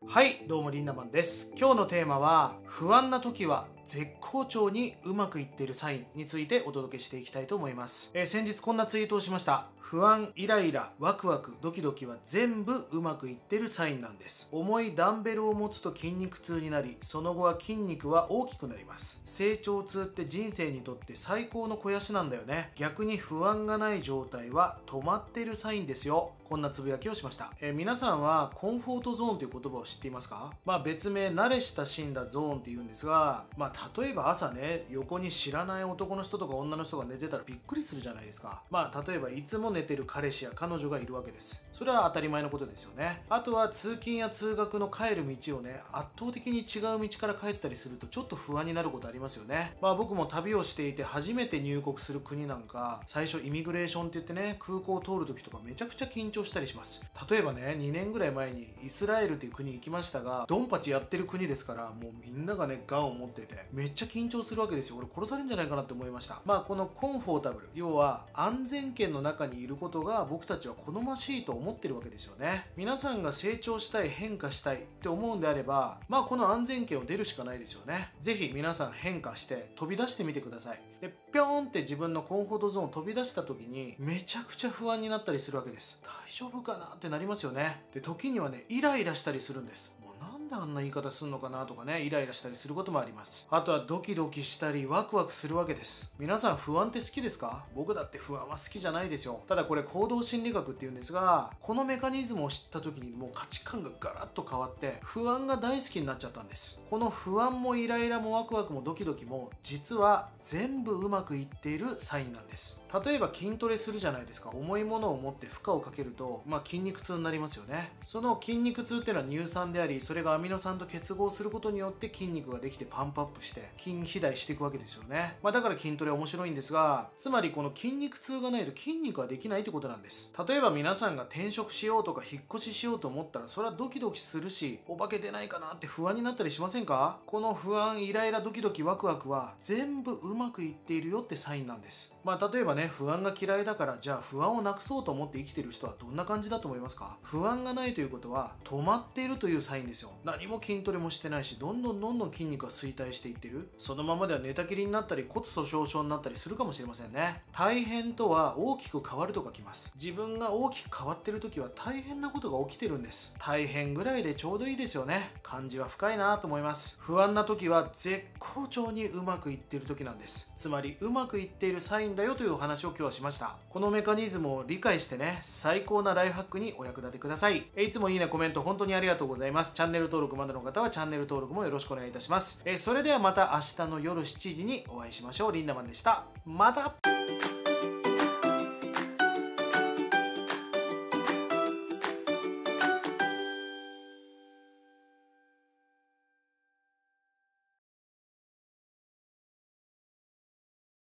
はい、どうもリンダマンです。今日のテーマは不安な時は絶好調にうまくいっているサインについてお届けしていきたいと思います。先日こんなツイートをしました。不安、イライラ、ワクワク、ドキドキは全部うまくいっているサインなんです。重いダンベルを持つと筋肉痛になり、その後は筋肉は大きくなります。成長痛って人生にとって最高の肥やしなんだよね。逆に不安がない状態は止まっているサインですよ。こんなつぶやきをしました。皆さんはコンフォートゾーンという言葉を知っていますか？別名慣れ親しんだゾーンって言うんですが、例えば朝ね、横に知らない男の人とか女の人が寝てたらびっくりするじゃないですか。例えばいつも寝てる彼氏や彼女がいるわけです。それは当たり前のことですよね。あとは通勤や通学の帰る道をね、圧倒的に違う道から帰ったりするとちょっと不安になることありますよね。僕も旅をしていて初めて入国する国なんか、最初イミグレーションって言ってね、空港を通る時とかめちゃくちゃ緊張したりします。例えばね、2年ぐらい前にイスラエルという国行きましたが、ドンパチやってる国ですから、もうみんながねガンを持っててめっちゃ緊張するわけですよ。俺殺されるんじゃないかなって思いました。このコンフォータブル、要は安全圏の中にいることが僕たちは好ましいと思ってるわけですよね。皆さんが成長したい、変化したいって思うんであれば、この安全圏を出るしかないですよね。ぜひ皆さん変化して飛び出してみてください。でピョーンって自分のコンフォートゾーンを飛び出した時にめちゃくちゃ不安になったりするわけです。大丈夫かなってなりますよね。で時にはね、イライラしたりするんです。なんであんな言い方するのかなとかね、イライラしたりすることもあります。あとはドキドキしたりワクワクするわけです。皆さん不安って好きですか？僕だって不安は好きじゃないですよ。ただこれ行動心理学っていうんですが、このメカニズムを知った時にもう価値観がガラッと変わって不安が大好きになっちゃったんです。この不安もイライラもワクワクもドキドキも実は全部うまくいっているサインなんです。例えば筋トレするじゃないですか。重いものを持って負荷をかけると、筋肉痛になりますよね。その筋肉痛っていうのは乳酸であり、それがアミノ酸と結合することによって筋肉ができてパンプアップして筋肥大していくわけですよね。だから筋トレ面白いんですが、つまりこの筋肉痛がないと筋肉はできないってことなんです。例えば皆さんが転職しようとか引っ越ししようと思ったら、それはドキドキするし、お化け出ないかなって不安になったりしませんか？この不安、イライラ、ドキドキ、ワクワクは全部うまくいっているよってサインなんです。例えばね、不安が嫌いだから、じゃあ不安をなくそうと思って生きている人はどんな感じだと思いますか？不安がないということは止まっているというサインですよ。何も筋トレもしてないし、どんどん筋肉が衰退していってる。そのままでは寝たきりになったり骨粗鬆症になったりするかもしれませんね。大変とは大きく変わると書きます。自分が大きく変わってる時は大変なことが起きてるんです。大変ぐらいでちょうどいいですよね。感じは深いなと思います。不安な時は絶好調にうまくいっている時なんです。つまりうまくいっているサインだよというお話を今日はしました。このメカニズムを理解してね、最高なライフハックにお役立てください。いつもいいね、コメント本当にありがとうございます。チャンネル登録まだの方はチャンネル登録もよろしくお願いいたします。それではまた明日の夜7時にお会いしましょう。リンダマンでした。また。